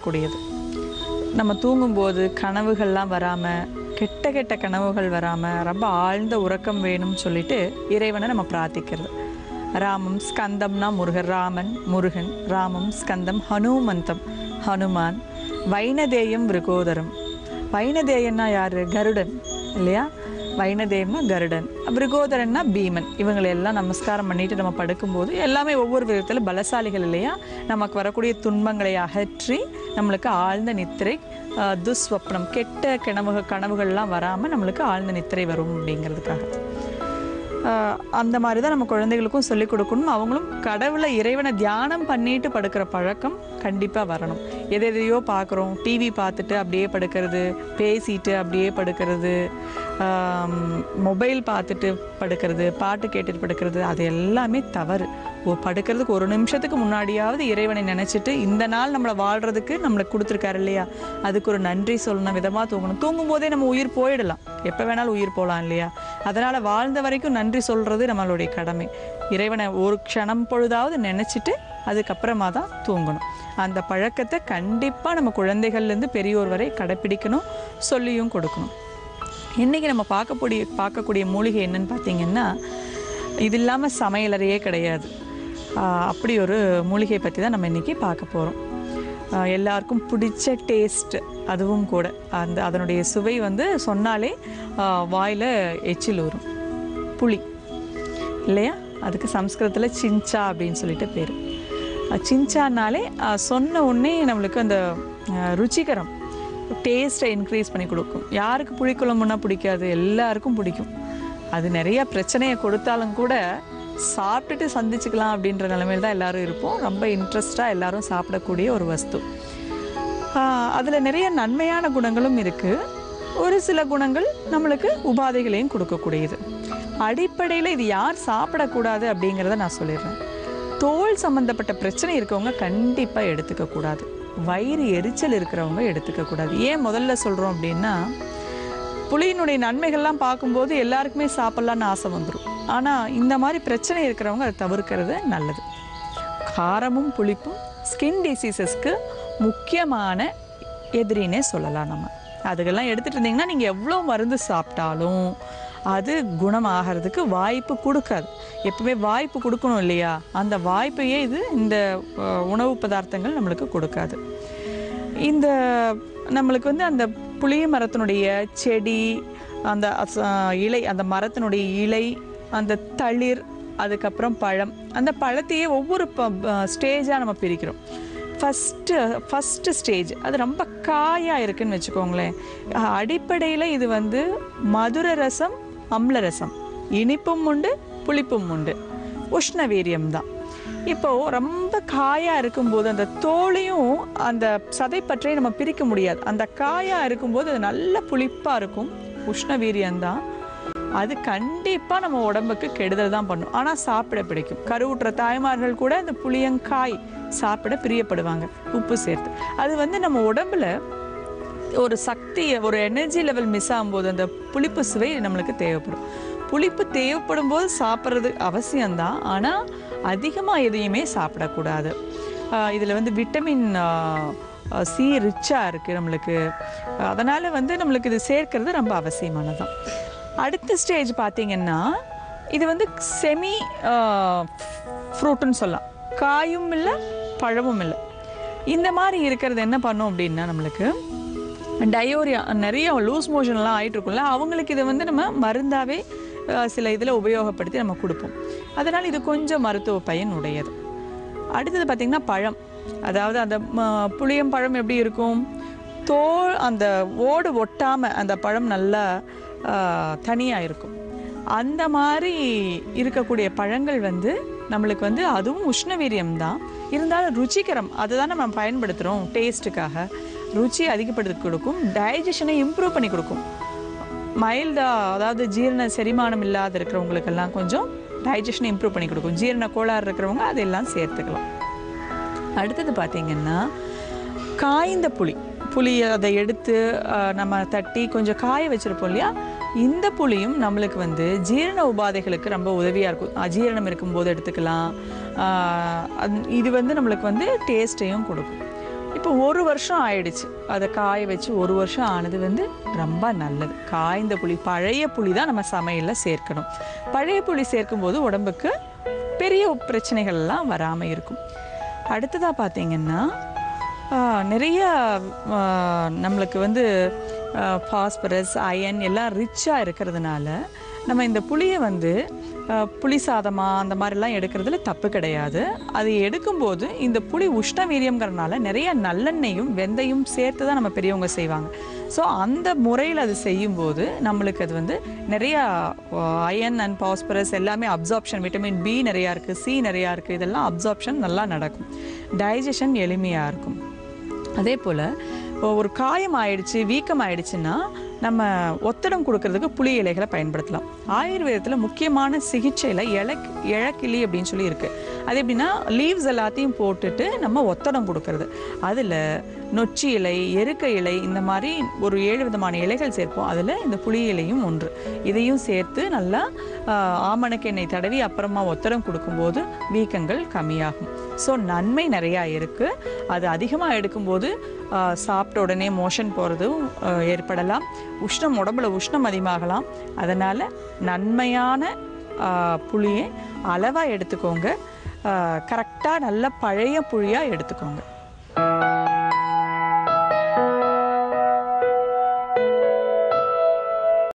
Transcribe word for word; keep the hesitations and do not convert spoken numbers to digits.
தரக்கூடியது. நம்ம தூங்கும்போது கனவுகள்லாம் வராமல், கெட்ட கெட்ட கனவுகள் வராமல் ரொம்ப ஆழ்ந்த உறக்கம் வேணும்னு சொல்லிட்டு இறைவனை நம்ம பிரார்த்திக்கிறது. ராமம் ஸ்கந்தம்னா முருகன், ராமன் முருகன், ராமம் ஸ்கந்தம் ஹனுமந்தம் ஹனுமான், வைனதேயம் விருகோதரம். வைனதேயன்னா யார்? கருடன் இல்லையா? வைனதேயம்னா கருடன், விருகோதரன்னா பீமன். இவங்களெல்லாம் நமஸ்காரம் பண்ணிட்டு நம்ம படுக்கும்போது எல்லாமே ஒவ்வொரு விதத்தில் பலசாலிகள் இல்லையா? நமக்கு வரக்கூடிய துன்பங்களை அகற்றி நம்மளுக்கு ஆழ்ந்த நித்திரை, துஸ்வப்னம், கெட்ட கனவு கனவுகள்லாம் வராமல் நம்மளுக்கு ஆழ்ந்த நித்திரை வரும் அப்படிங்கிறதுக்காக. அந்த மாதிரி தான் நம்ம குழந்தைகளுக்கும் சொல்லிக் கொடுக்கணும். அவங்களும் கடவுளை இறைவனை தியானம் பண்ணிட்டு படுக்கிற பழக்கம் கண்டிப்பாக வரணும். எதை எதையோ பார்க்குறோம், டிவி பார்த்துட்டு அப்படியே படுக்கிறது, பேசிட்டு அப்படியே படுக்கிறது, மொபைல் பார்த்துட்டு படுக்கிறது, பாட்டு கேட்டுட்டு படுக்கிறது, அது எல்லாமே தவறு. ஓ படுக்கிறதுக்கு ஒரு நிமிஷத்துக்கு முன்னாடியாவது இறைவனை நினச்சிட்டு இந்த நாள் நம்மளை வாழ்கிறதுக்கு நம்மளுக்கு கொடுத்துருக்காரு இல்லையா, அதுக்கு ஒரு நன்றி சொல்லணும் விதமாக தூங்கணும். தூங்கும் போதே நம்ம உயிர் போயிடலாம், எப்போ வேணாலும் உயிர் போகலாம் இல்லையா? அதனால் வாழ்ந்த வரைக்கும் நன்றி சொல்கிறது நம்மளுடைய கடமை. இறைவனை ஒரு க்ஷணம் பொழுதாவது நினச்சிட்டு அதுக்கப்புறமா தான் தூங்கணும். அந்த பழக்கத்தை கண்டிப்பாக நம்ம குழந்தைகள்லேருந்து பெரியோர் வரை கடைப்பிடிக்கணும், சொல்லியும் கொடுக்கணும். இன்றைக்கி நம்ம பார்க்கக்கூடிய பார்க்கக்கூடிய மூலிகை என்னன்னு பார்த்திங்கன்னா, இது இல்லாமல் சமையலறையே கிடையாது. அப்படி ஒரு மூலிகை பற்றி தான் நம்ம இன்றைக்கி பார்க்க போகிறோம். எல்லாருக்கும் பிடிச்ச டேஸ்ட், அதுவும் கூட அந்த அதனுடைய சுவை வந்து சொன்னாலே வாயில் எச்சில் ஊறும். புளி இல்லையா? அதுக்கு சம்ஸ்கிருதத்தில் சிஞ்சா அப்படின்னு சொல்லிட்டு பேர். சிஞ்சானாலே சொன்ன உடனே நம்மளுக்கு அந்த ருச்சிகரம், டேஸ்ட்டை இன்க்ரீஸ் பண்ணி கொடுக்கும். யாருக்கு புளிக்குழம்புன்னா பிடிக்காது? எல்லாருக்கும் பிடிக்கும். அது நிறைய பிரச்சனையை கொடுத்தாலும் கூட சாப்பிட்டுட்டு சந்திச்சுக்கலாம் அப்படின்ற நிலைமையில் தான் எல்லோரும் இருப்போம். ரொம்ப இன்ட்ரெஸ்டாக எல்லோரும் சாப்பிடக்கூடிய ஒரு வஸ்து. அதில் நிறைய நன்மையான குணங்களும் இருக்குது, ஒரு சில குணங்கள் நம்மளுக்கு உபாதைகளையும் கொடுக்கக்கூடியது. அடிப்படையில் இது யார் சாப்பிடக்கூடாது அப்படிங்கிறத நான் சொல்லிடுறேன். தோல் சம்மந்தப்பட்ட பிரச்சனை இருக்கவங்க கண்டிப்பாக எடுத்துக்கக்கூடாது. வயிறு எரிச்சல் இருக்கிறவங்க எடுத்துக்கக்கூடாது. ஏன் முதல்ல சொல்கிறோம் அப்படின்னா, புளியினுடைய நன்மைகள்லாம் பார்க்கும்போது எல்லாருக்குமே சாப்பிட்லான்னு ஆசை வந்துடும். ஆனால் இந்த மாதிரி பிரச்சனை இருக்கிறவங்க அதை தவிர்க்கிறது நல்லது. காரமும் புளிப்பும் ஸ்கின் டிசீசஸ்க்கு முக்கியமான எதிரினே சொல்லலாம். நம்ம அதுக்கெல்லாம் எடுத்துகிட்டு இருந்தீங்கன்னா நீங்கள் எவ்வளோ மருந்து சாப்பிட்டாலும் அது குணமாகிறதுக்கு வாய்ப்பு கொடுக்காது. எப்பவுமே வாய்ப்பு கொடுக்கணும் இல்லையா? அந்த வாய்ப்பையே இது இந்த உணவு பதார்த்தங்கள் நம்மளுக்கு கொடுக்காது. இந்த நம்மளுக்கு வந்து அந்த புளிய மரத்தினுடைய செடி, அந்த இலை, அந்த மரத்தினுடைய இலை, அந்த தளிர், அதுக்கப்புறம் பழம், அந்த பழத்தையே ஒவ்வொரு ஸ்டேஜாக நம்ம பிரிக்கிறோம். ஃபஸ்ட்டு ஃபஸ்ட்டு ஸ்டேஜ் அது ரொம்ப காயாக இருக்குதுன்னு வச்சுக்கோங்களேன். அடிப்படையில் இது வந்து மதுர ரசம், அம்ல ரசம், இனிப்பும் உண்டு புளிப்பும் உண்டு, உஷ்ண வீரியம் தான். இப்போது ரொம்ப காயாக இருக்கும்போது அந்த தோலையும் அந்த சதைப்பற்றையும் நம்ம பிரிக்க முடியாது. அந்த காயாக இருக்கும்போது அது நல்ல புளிப்பாக இருக்கும், உஷ்ண வீரியம்தான். அது கண்டிப்பாக நம்ம உடம்புக்கு கெடுதல் தான் பண்ணும். ஆனால் சாப்பிட பிடிக்கும். கருவுற்ற தாய்மார்கள் கூட அந்த புளியங்காய் சாப்பிட பிரியப்படுவாங்க உப்பு சேர்த்து. அது வந்து நம்ம உடம்புல ஒரு சக்தியை, ஒரு எனர்ஜி லெவல் மிஸ் ஆகும்போது அந்த புளிப்பு சுவை நம்மளுக்கு தேவைப்படும். புளிப்பு தேவைப்படும் போது சாப்பிட்றது அவசியம்தான், ஆனால் அதிகமாக எதையுமே சாப்பிடக்கூடாது. இதில் வந்து விட்டமின் சி ரிச்சாக இருக்குது நம்மளுக்கு. அதனால் வந்து நம்மளுக்கு இது சேர்க்கிறது ரொம்ப அவசியமானதான். அடுத்த ஸ்டேஜ் பார்த்திங்கன்னா, இது வந்து செமி ஃப்ரூட்டுன்னு சொல்லலாம். காயும் இல்லை பழமும் இல்லை. இந்த மாதிரி இருக்கிறது என்ன பண்ணும் அப்படின்னா, நம்மளுக்கு டயோரியா, நிறைய லூஸ் மோஷன்லாம் ஆகிட்டு இருக்கும்ல, அவங்களுக்கு இதை வந்து நம்ம மருந்தாகவே சில இதில் உபயோகப்படுத்தி நம்ம கொடுப்போம். அதனால் இது கொஞ்சம் மருத்துவ பயன் உடையது. அடுத்தது பார்த்திங்கன்னா பழம். அதாவது அந்த புளியம் பழம் எப்படி இருக்கும்? தோல் அந்த ஓடு ஒட்டாமல் அந்த பழம் நல்லா தனியாக இருக்கும். அந்த மாதிரி இருக்கக்கூடிய பழங்கள் வந்து நம்மளுக்கு வந்து அதுவும் உஷ்ணவீரியம் தான், இருந்தாலும் ருச்சிகரம். அதுதான் நம்ம பயன்படுத்துகிறோம் டேஸ்ட்டுக்காக. ருச்சி அதிகப்படுத்தி கொடுக்கும், டைஜஷனை இம்ப்ரூவ் பண்ணி கொடுக்கும். மைல்டாக, அதாவது ஜீரண செரிமானம் இல்லாத இருக்கிறவங்களுக்கெல்லாம் கொஞ்சம் டைஜஷனை இம்ப்ரூவ் பண்ணி கொடுக்கும். ஜீரண கோளாறு இருக்கிறவங்க அதெல்லாம் சேர்த்துக்கலாம். அடுத்தது பார்த்திங்கன்னா காய்ந்த புளி. புளி அதை எடுத்து நம்ம தட்டி கொஞ்சம் காய வச்சுருப்போம் இல்லையா? இந்த புளியும் நம்மளுக்கு வந்து ஜீரண உபாதைகளுக்கு ரொம்ப உதவியாக இருக்கும். அஜீரணம் இருக்கும்போது எடுத்துக்கலாம். இது வந்து நம்மளுக்கு வந்து டேஸ்ட்டையும் கொடுக்கும். இப்போ ஒரு வருஷம் ஆயிடுச்சு, அதை காய வச்சு ஒரு வருஷம் ஆனது வந்து ரொம்ப நல்லது. காய்ந்த புளி, பழைய புளி தான் நம்ம சமையலில் சேர்க்கணும். பழைய புளி சேர்க்கும்போது உடம்புக்கு பெரிய பிரச்சனைகள்லாம் வராமல் இருக்கும். அடுத்ததாக பார்த்திங்கன்னா நிறைய நம்மளுக்கு வந்து பாஸ்பரஸ், அயன் எல்லாம் ரிச்சாக இருக்கிறதுனால நம்ம இந்த புளியை வந்து புளி சாதமாக அந்த மாதிரிலாம் எடுக்கிறதுல தப்பு கிடையாது. அது எடுக்கும்போது இந்த புளி உஷ்ண வீரியங்கிறதுனால நிறைய நல்லெண்ணெயும் வெந்தயம் சேர்த்து தான் நம்ம பெரியவங்க செய்வாங்க. ஸோ அந்த முறையில் அது செய்யும்போது நம்மளுக்கு அது வந்து நிறையா அயன் அண்ட் பாஸ்பரஸ் எல்லாமே அப்சார்ப்ஷன், விட்டமின் பி நிறையா இருக்குது, சி நிறையா இருக்குது, இதெல்லாம் அப்சார்ப்ஷன் நல்லா நடக்கும், டைஜஷன் எளிமையாக இருக்கும். அதே போல் ஒரு காயம் ஆயிடுச்சு, வீக்கம் ஆயிடுச்சுன்னா நம்ம ஒத்தடம் கொடுக்கறதுக்கு புளி இலைகளை பயன்படுத்தலாம். ஆயுர்வேதத்தில் முக்கியமான சிகிச்சையில் இலை இழக்கிளி அப்படின்னு சொல்லி இருக்குது. அது எப்படின்னா லீவ்ஸ் எல்லாத்தையும் போட்டுட்டு நம்ம ஒத்தடம் கொடுக்கறது. அதில் நொச்சி இலை, எருக்க இலை, இந்த மாதிரி ஒரு ஏழு விதமான இலைகள் சேர்ப்போம். அதில் இந்த புளி இலையும் ஒன்று. இதையும் சேர்த்து நல்லா ஆமணக்கு எண்ணெய் தடவி அப்புறமா ஒத்தடம் கொடுக்கும்போது வீக்கங்கள் கம்மியாகும். ஸோ நன்மை நிறையா இருக்குது. அது அதிகமாக எடுக்கும்போது சாப்பிட்ட உடனே மோஷன் போகிறதும் ஏற்படலாம், உஷ்ணம் உடம்புல உஷ்ணம் அதிகமாகலாம். அதனால் நன்மையான புளியை அளவாக எடுத்துக்கோங்க, கரெக்டாக நல்ல பழைய புளியாக எடுத்துக்கோங்க.